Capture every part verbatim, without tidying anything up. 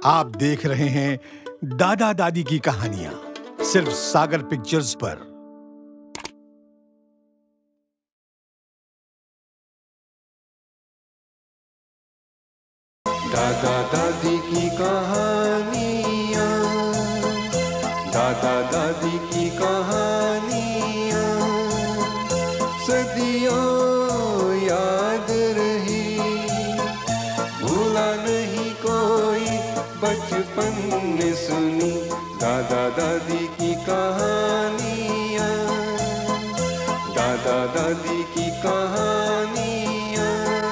आप देख रहे हैं दादा दादी की कहानियां सिर्फ सागर पिक्चर्स पर। दादा दादी की कहानियां, दादा दादी की कहानियां सदियों याद रही, भूला नहीं कोई बचपन ने सुनी। दादा दादी की कहानियां, दादा दादी की कहानियां।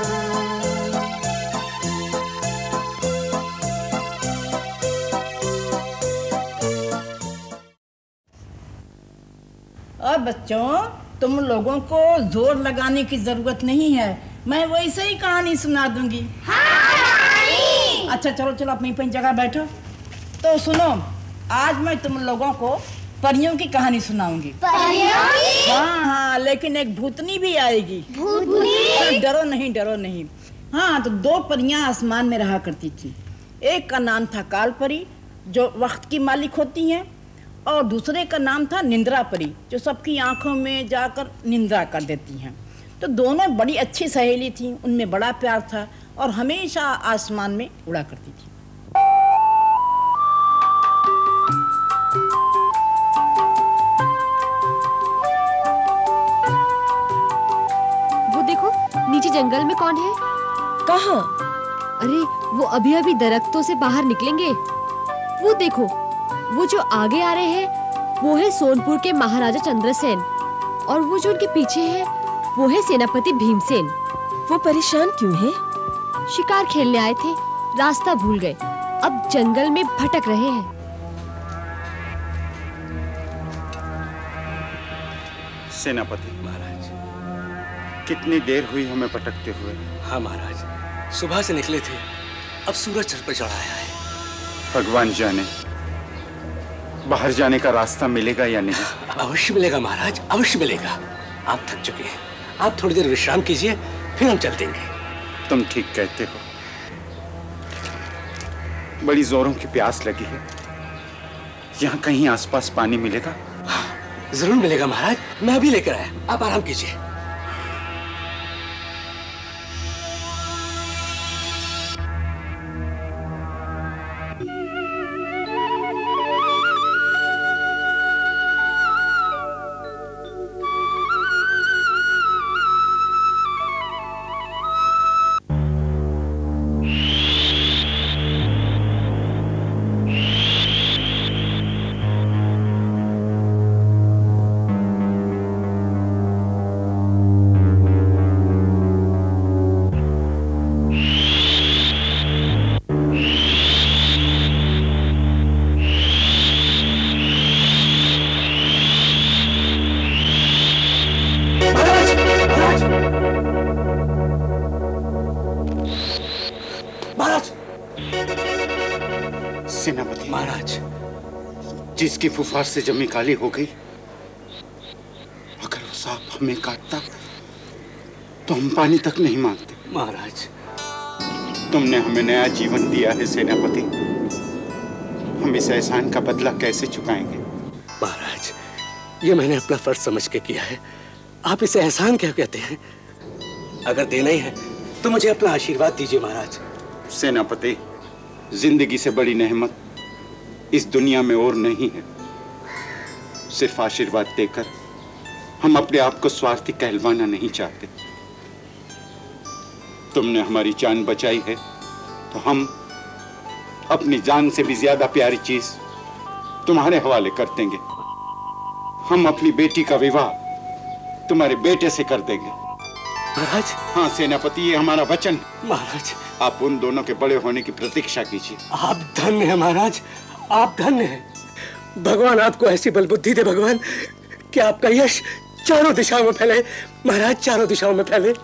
और बच्चों, तुम लोगों को जोर लगाने की जरूरत नहीं है, मैं वैसे ही कहानी सुना दूंगी। हाँ, अच्छा चलो चलो अपनी अपनी जगह बैठो। तो सुनो, आज मैं तुम लोगों को परियों की कहानी सुनाऊंगी। परियों की? हाँ हाँ, लेकिन एक भूतनी भी आएगी। भूतनी? डरो नहीं डरो नहीं। हाँ, तो दो परियां आसमान में रहा करती थी। एक का नाम था काल परी, जो वक्त की मालिक होती हैं, और दूसरे का नाम था निंद्रा परी, जो सबकी आंखों में जाकर निंद्रा कर देती हैं। तो दोनों बड़ी अच्छी सहेली थीं, उनमें बड़ा प्यार था और हमेशा आसमान में उड़ा करती थी। वो देखो, नीचे जंगल में कौन है? कहाँ? अरे वो अभी अभी दरख्तों से बाहर निकलेंगे। वो देखो, वो जो आगे आ रहे हैं वो है सोनपुर के महाराजा चंद्रसेन, और वो जो उनके पीछे है वो है सेनापति भीमसेन। वो परेशान क्यों है? शिकार खेलने आए थे, रास्ता भूल गए, अब जंगल में भटक रहे हैं। सेनापति महाराज, कितनी देर हुई हमें भटकते हुए? हाँ महाराज, सुबह से निकले थे, अब सूरज सर पर चढ़ आया है। भगवान जाने बाहर जाने का रास्ता मिलेगा या नहीं। अवश्य मिलेगा महाराज, अवश्य मिलेगा। आप थक चुके हैं, आप थोड़ी देर विश्राम कीजिए, फिर हम चल देंगे। तुम ठीक कहते हो, बड़ी जोरों की प्यास लगी है। यहाँ कहीं आसपास पानी मिलेगा? हाँ, जरूर मिलेगा महाराज, मैं अभी लेकर आया, आप आराम कीजिए। सेनापति महाराज, जिसकी फुफार से जमी काली हो गई, अगर वो सांप हमें काटता तो हम पानी तक नहीं मांगते। महाराज, तुमने हमें नया जीवन दिया है सेनापति, हम इस एहसान का बदला कैसे चुकाएंगे? महाराज, ये मैंने अपना फर्ज समझ के किया है, आप इसे एहसान क्या कहते हैं? अगर देना ही है तो मुझे अपना आशीर्वाद दीजिए महाराज। सेनापति, जिंदगी से बड़ी नेमत इस दुनिया में और नहीं है। सिर्फ आशीर्वाद देकर हम अपने आप को स्वार्थी कहलवाना नहीं चाहते। तुमने हमारी जान बचाई है तो हम अपनी जान से भी ज्यादा प्यारी चीज तुम्हारे हवाले कर देंगे। हम अपनी बेटी का विवाह तुम्हारे बेटे से कर देंगे। महाराज? हाँ सेनापति, ये हमारा वचन है। महाराज, आप उन दोनों के बड़े होने की प्रतीक्षा कीजिए। आप धन्य हैं महाराज, आप धन्य हैं। भगवान आपको ऐसी बलबुद्धि दे भगवान कि आपका यश चारों दिशाओं में फैले महाराज, चारों दिशाओं में फैले।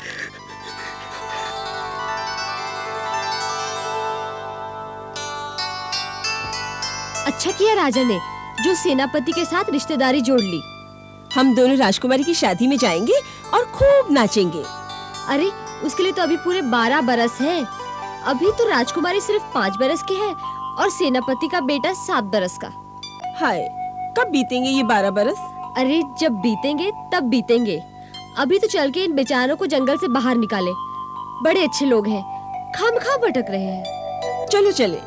अच्छा किया राजा ने जो सेनापति के साथ रिश्तेदारी जोड़ ली। हम दोनों राजकुमारी की शादी में जाएंगे और खूब नाचेंगे। अरे उसके लिए तो अभी पूरे बारह बरस है। अभी तो राजकुमारी सिर्फ पाँच बरस की है और सेनापति का बेटा सात बरस का। हाय, कब बीतेंगे ये बारह बरस? अरे जब बीतेंगे तब बीतेंगे। अभी तो चल के इन बेचारों को जंगल से बाहर निकाले। बड़े अच्छे लोग हैं, खामखा भटक रहे हैं। चलो चले।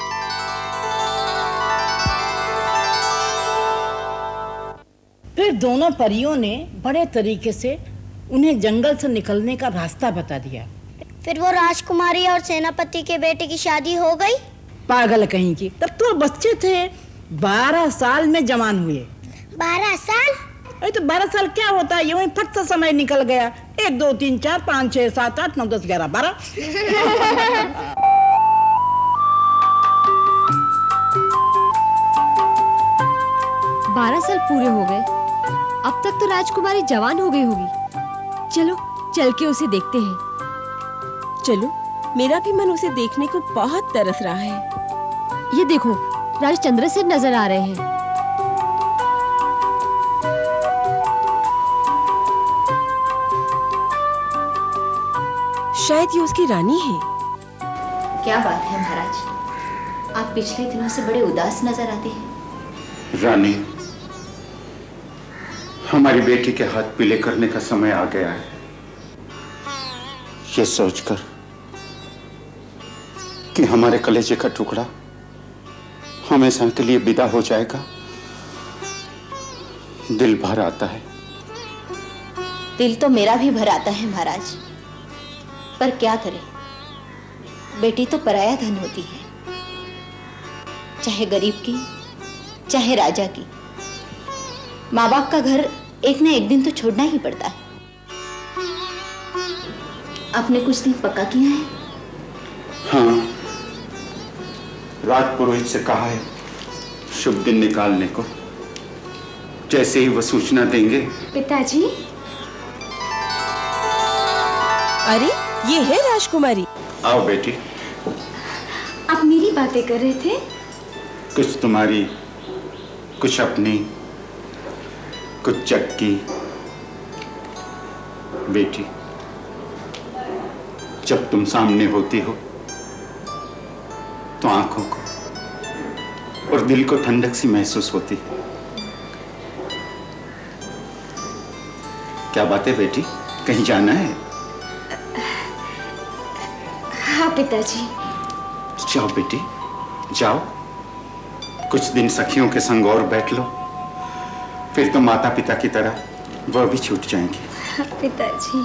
फिर दोनों परियों ने बड़े तरीके से उन्हें जंगल से निकलने का रास्ता बता दिया। फिर वो राजकुमारी और सेनापति के बेटे की शादी हो गई। पागल कहीं की, तब तो बच्चे थे, बारह साल में जवान हुए। बारह साल? अरे तो बारह साल क्या होता है, यूं ही फट से समय निकल गया। एक दो तीन चार पाँच छह सात आठ नौ दस ग्यारह बारह। बारह साल पूरे हो गए। अब तक तो राजकुमारी जवान हो गई होगी। चलो चल के उसे देखते हैं। चलो, मेरा भी मन उसे देखने को बहुत तरस रहा है। ये देखो, राजा चंद्रसेन नजर आ रहे हैं। शायद ये उसकी रानी है। क्या बात है महाराज, आप पिछले दिनों से बड़े उदास नजर आते हैं। रानी, हमारी बेटी के हाथ पीले करने का समय आ गया है। ये सोचकर कि हमारे कलेजे का टुकड़ा हमेशा के लिए विदा हो जाएगा, दिल भर आता है। दिल तो मेरा भी भर आता है महाराज, पर क्या करें, बेटी तो पराया धन होती है, चाहे गरीब की चाहे राजा की। माँ बाप का घर एक न एक दिन तो छोड़ना ही पड़ता है। आपने कुछ दिन पक्का किया है? हाँ, राजपुरोहित से कहा है शुभ दिन निकालने को। जैसे ही वो सूचना देंगे। पिताजी। अरे ये है राजकुमारी। आओ बेटी। आप मेरी बातें कर रहे थे? कुछ तुम्हारी, कुछ अपनी, कुछ जग की। बेटी, जब तुम सामने होती हो तो आंखों को और दिल को ठंडक सी महसूस होती है। क्या बात है बेटी, कहीं जाना है? हाँ पिताजी। जाओ बेटी, जाओ। कुछ दिन सखियों के संग और बैठ लो, फिर तो माता पिता की तरह वह भी छूट जाएंगे। हाँ पिताजी।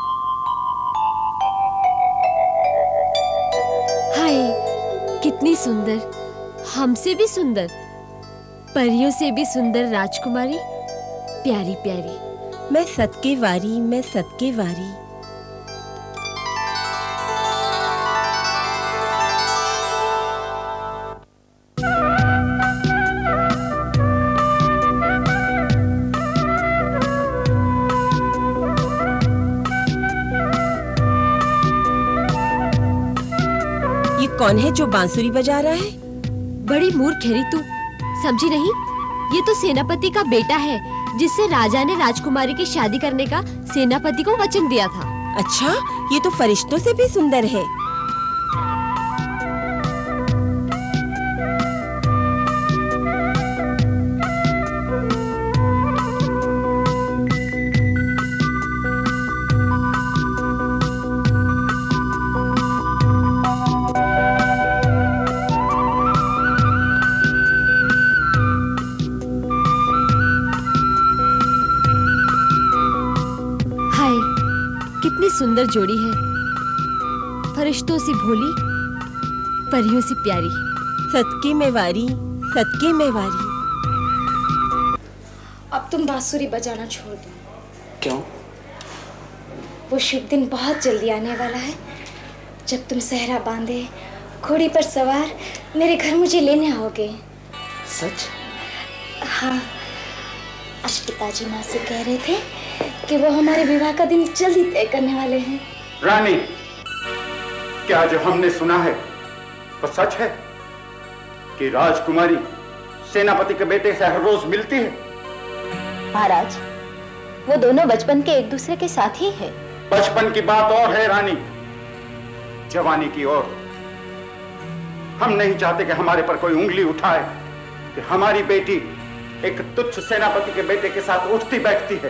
हाय, कितनी सुंदर, हमसे भी सुंदर, परियों से भी सुंदर राजकुमारी, प्यारी प्यारी। मैं सदके वारी, मैं सदके वारी। कौन है जो बांसुरी बजा रहा है? बड़ी मूर्ख है तू, समझी नहीं? ये तो सेनापति का बेटा है, जिससे राजा ने राजकुमारी की शादी करने का सेनापति को वचन दिया था। अच्छा, ये तो फरिश्तों से भी सुंदर है। सुंदर जोड़ी है, फरिश्तों सी भोली, परियों सी प्यारी। सदके में वारी, सदके में वारी। अब तुम बांसुरी बजाना छोड़ दो। क्यों? वो शुभ दिन बहुत जल्दी आने वाला है, जब तुम सहरा बांधे घोड़ी पर सवार मेरे घर मुझे लेने आओगे। सच? हाँ, आज पिताजी माँ से कह रहे थे कि वो हमारे विवाह का दिन जल्दी तय करने वाले हैं। रानी, क्या जो हमने सुना है वो सच है कि राजकुमारी सेनापति के बेटे से हर रोज मिलती है? महाराज, वो दोनों बचपन के एक दूसरे के साथी हैं। बचपन की बात और है रानी, जवानी की और। हम नहीं चाहते कि हमारे पर कोई उंगली उठाए कि हमारी बेटी एक तुच्छ सेनापति के बेटे के साथ उठती बैठती है।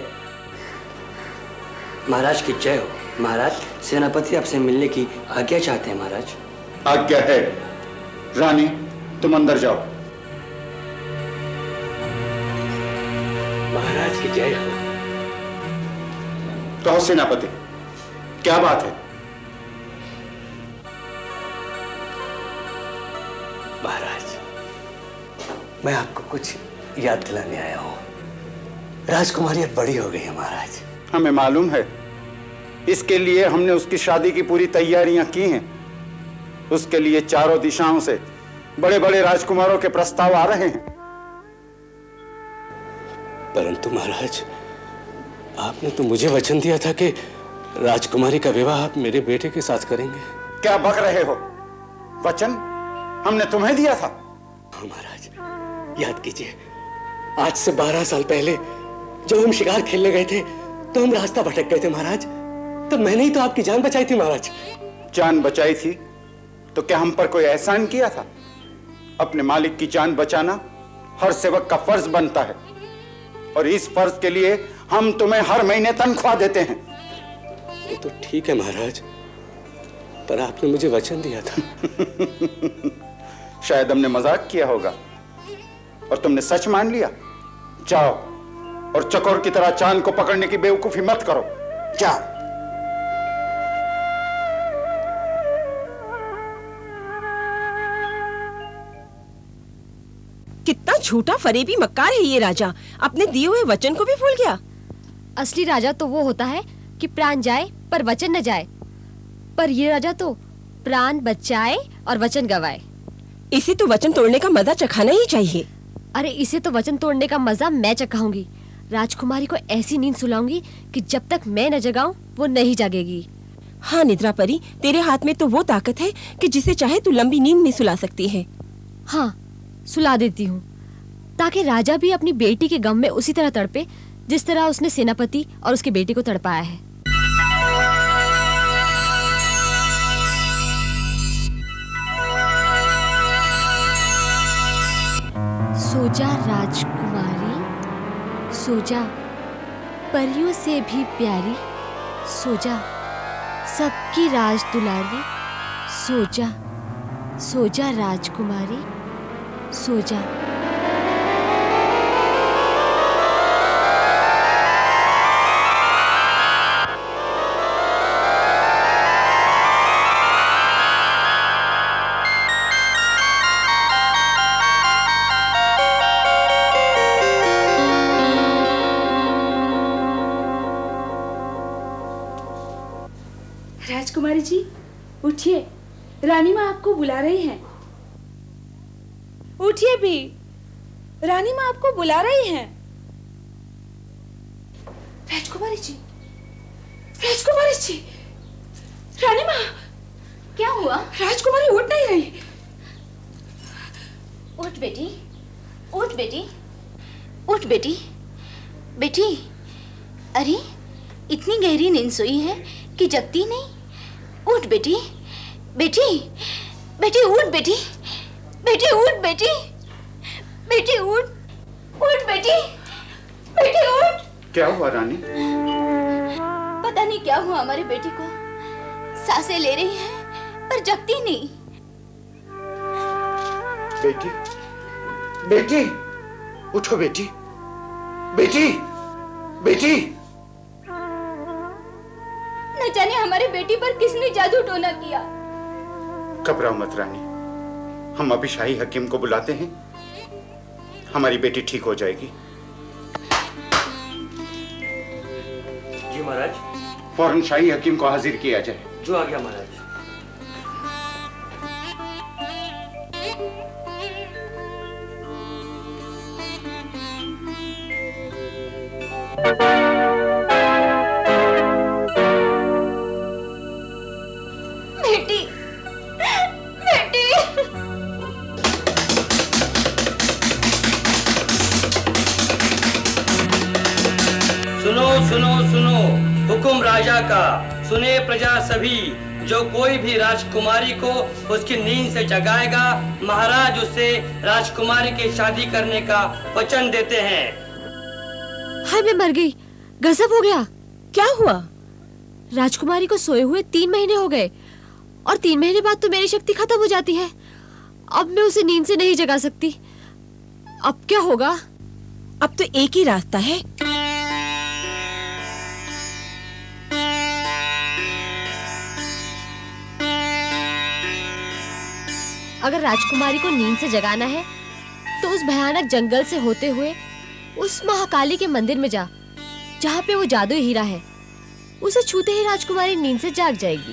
महाराज की जय हो। महाराज, सेनापति आपसे मिलने की आज्ञा चाहते हैं। महाराज। आज्ञा है। रानी, तुम अंदर जाओ। महाराज की जय हो। कहो सेनापति, क्या बात है? महाराज, मैं आपको कुछ याद दिलाने आया हूँ। राजकुमारी अब बड़ी हो गई है महाराज। हमें मालूम है, इसके लिए हमने उसकी शादी की पूरी तैयारियां की हैं। उसके लिए चारों दिशाओं से बड़े बड़े राजकुमारों के प्रस्ताव आ रहे हैं। परंतु महाराज, आपने तो मुझे वचन दिया था कि राजकुमारी का विवाह आप मेरे बेटे के साथ करेंगे। क्या बक रहे हो? वचन हमने तुम्हें दिया था। हाँ महाराज, याद कीजिए, आज से बारह साल पहले जब हम शिकार खेलने गए थे तो हम रास्ता भटक गए थे महाराज। तो मैंने ही तो आपकी जान बचाई थी महाराज। जान बचाई थी तो क्या हम पर कोई एहसान किया था? अपने मालिक की जान बचाना हर सेवक का फर्ज बनता है, और इस फर्ज के लिए हम तुम्हें हर महीने तनख्वाह देते हैं। ये तो ठीक है महाराज, पर आपने मुझे वचन दिया था। शायद हमने मजाक किया होगा और तुमने सच मान लिया। जाओ और चकोर की तरह चांद को पकड़ने की बेवकूफी मत करो। जाओ। कितना झूठा फरेबी मक्कार है ये राजा, अपने दिए हुए वचन को भी भूल गया। असली राजा तो वो होता है कि प्राण जाए पर वचन न जाए, पर ये राजा तो प्राण बचाए और वचन गवाए। इसे तो वचन तोड़ने का मजा चखाना ही चाहिए। अरे इसे तो वचन तोड़ने का मजा मैं चखाऊंगी। राजकुमारी को ऐसी नींद सुलाऊंगी कि जब तक मैं न जगाऊं वो नहीं जागेगी। हाँ निद्रा परी, तेरे हाथ में तो वो ताकत है कि जिसे चाहे तू लंबी नींद में सुला सकती है। हाँ, सुला देती हूँ, ताकि राजा भी अपनी बेटी के गम में उसी तरह तड़पे जिस तरह उसने सेनापति और उसके बेटे को तड़पाया है। सो जा राजकुमारी, सो जा, परियों से भी प्यारी, सो जा, सबकी राज दुलारी, सो जा, सो जा राजकुमारी, सो जा। राजकुमारी जी, उठिए, रानी माँ आपको बुला रही हैं। उठिए भी, रानी माँ आपको बुला रही हैं। राजकुमारी जी, राजकुमारी जी, रानी माँ। क्या हुआ? राजकुमारी उठ नहीं रही। उठ बेटी, उठ बेटी, उठ बेटी, बेटी। अरे इतनी गहरी नींद सोई है कि जगती नहीं। उठ बेटी, बेटी, बेटी उठ बेटी, बेटी उठ बेटी, बेटी उठ, उठ बेटी, बेटी उठ। क्या हुआ रानी? पता नहीं क्या हुआ हमारी बेटी को। सांसें ले रही है पर जगती नहीं। बेटी, बेटी, उठो बेटी, बेटी, बेटी। न जाने हमारी बेटी पर किसने जादू टोना किया। घबराओ मत रानी, हम अभी शाही हकीम को बुलाते हैं। हमारी बेटी ठीक हो जाएगी। जी महाराज। फौरन शाही हकीम को हाजिर किया जाए। जो आ गया महाराज। बेटी, बेटी। सुनो सुनो सुनो, हुकुम राजा का, सुने प्रजा सभी, जो कोई भी राजकुमारी को उसकी नींद से जगाएगा, महाराज उससे राजकुमारी की शादी करने का वचन देते हैं। हाय, मैं मर गई। गजब हो गया। क्या हुआ? राजकुमारी को सोए हुए तीन महीने हो गए और तीन महीने बाद तो मेरी शक्ति खत्म हो जाती है। अब मैं उसे नींद से नहीं जगा सकती। अब क्या होगा? अब तो एक ही रास्ता है। अगर राजकुमारी को नींद से जगाना है तो उस भयानक जंगल से होते हुए उस महाकाली के मंदिर में जा, जहाँ पे वो जादुई हीरा है। उसे छूते ही राजकुमारी नींद से जाग जाएगी।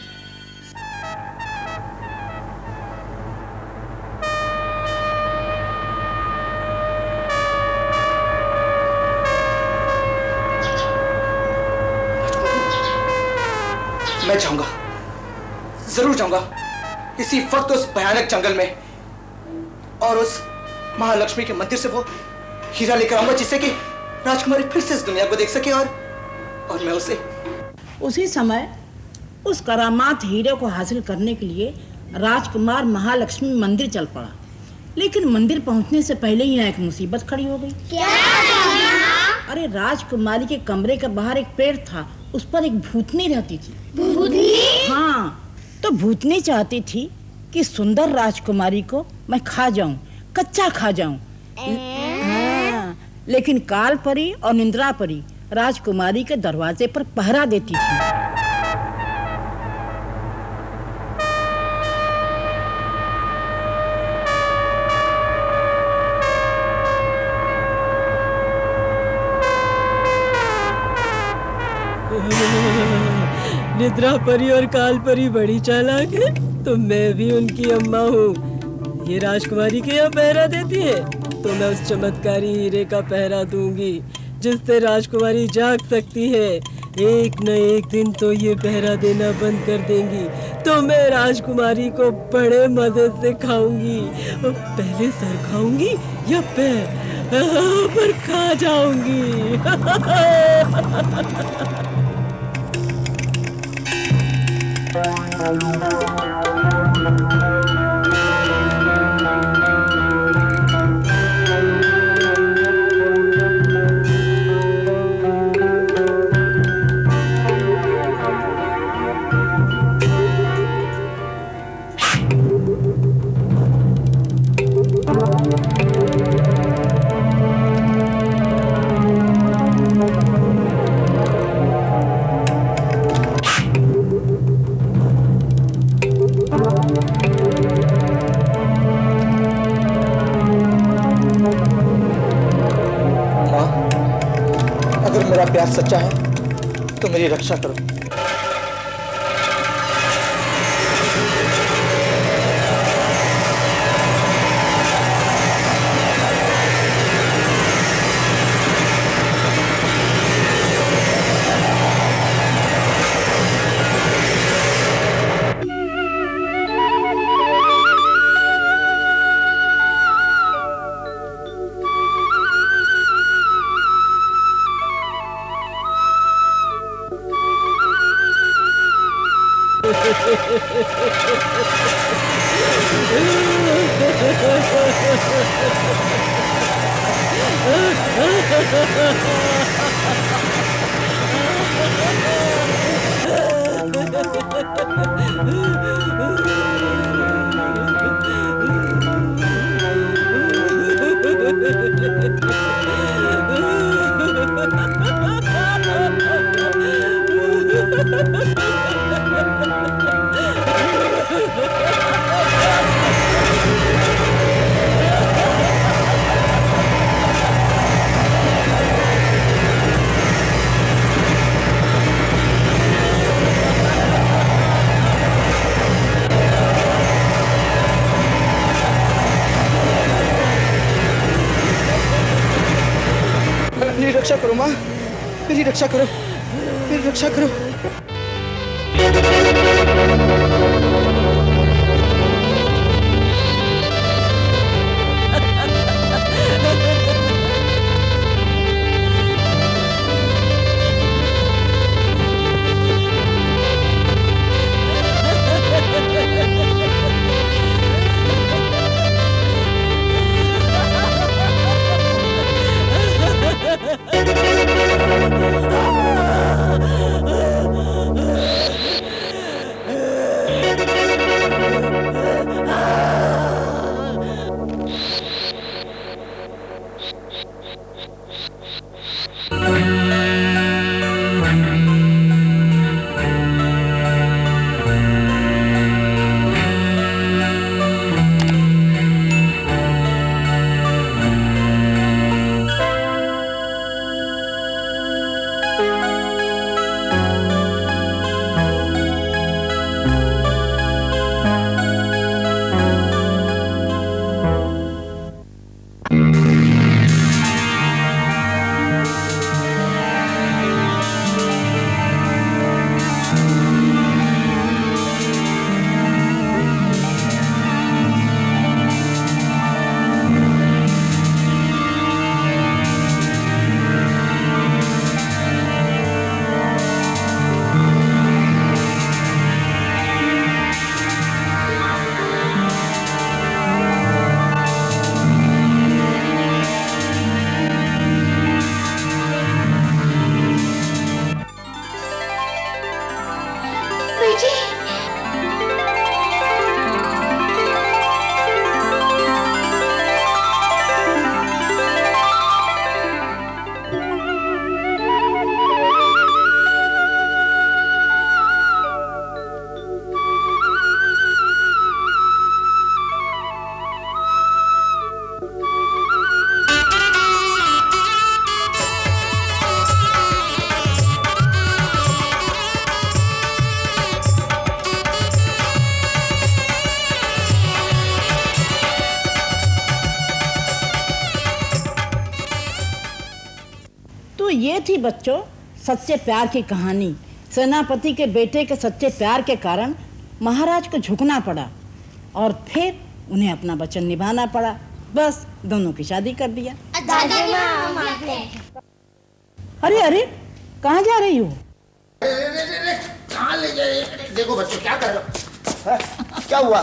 मैं जाऊंगा, जरूर जाऊंगा इसी वक्त उस भयानक जंगल में, और उस महालक्ष्मी के मंदिर से वो हीरा लेकर आऊंगा जिससे कि राजकुमारी फिर से इस दुनिया को देख सके, और और मैं उसे। उसी समय उस करामात हीरे को हासिल करने के लिए राजकुमार महालक्ष्मी मंदिर चल पड़ा। लेकिन मंदिर पहुंचने से पहले ही यहाँ एक मुसीबत खड़ी हो गई। क्या? अरे राजकुमारी के कमरे के बाहर एक पेड़ था, उस पर एक भूतनी रहती थी। भूतनी? हाँ, तो भूतनी चाहती थी कि सुंदर राजकुमारी को मैं खा जाऊं, कच्चा खा जाऊं। हाँ, लेकिन काल परी और निंद्रा परी राजकुमारी के दरवाजे पर पहरा देती थी। निद्रा परी और काल परी बड़ी चालाक है, तो मैं भी उनकी अम्मा हूँ। ये राजकुमारी के यहाँ पहरा देती है, तो मैं उस चमत्कारी हीरे का पहरा दूंगी जिससे राजकुमारी जाग सकती है। एक न एक दिन तो ये पहरा देना बंद कर देंगी, तो मैं राजकुमारी को बड़े मजे से खाऊंगी। पहले सर खाऊंगी या पैर, पर खा जाऊंगी। प्यार सच्चा है तो मेरी रक्षा करो। रक्षा करो माँ, मेरी रक्षा करो, मेरी रक्षा करो। ये थी बच्चों सच्चे प्यार की कहानी। सेनापति के बेटे के सच्चे प्यार के कारण महाराज को झुकना पड़ा और फिर उन्हें अपना वचन निभाना पड़ा। बस दोनों की शादी कर दिया। अरे अरे कहाँ जा रही हो? कहाँ ले जाए? देखो बच्चों क्या कर रहे हो? क्या हुआ?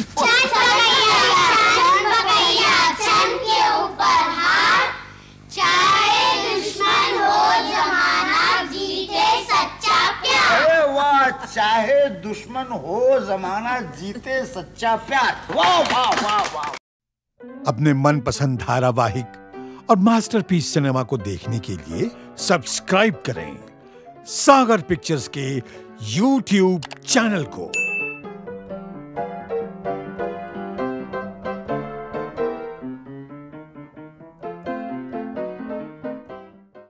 के ऊपर हार, चाहे दुश्मन हो जमाना जीते सच्चा प्यार। अरे वाह, चाहे दुश्मन हो जमाना जीते सच्चा प्यार। वाह वाह वाह वाह। अपने मनपसंद धारावाहिक और मास्टरपीस सिनेमा को देखने के लिए सब्सक्राइब करें सागर पिक्चर्स के यूट्यूब चैनल को।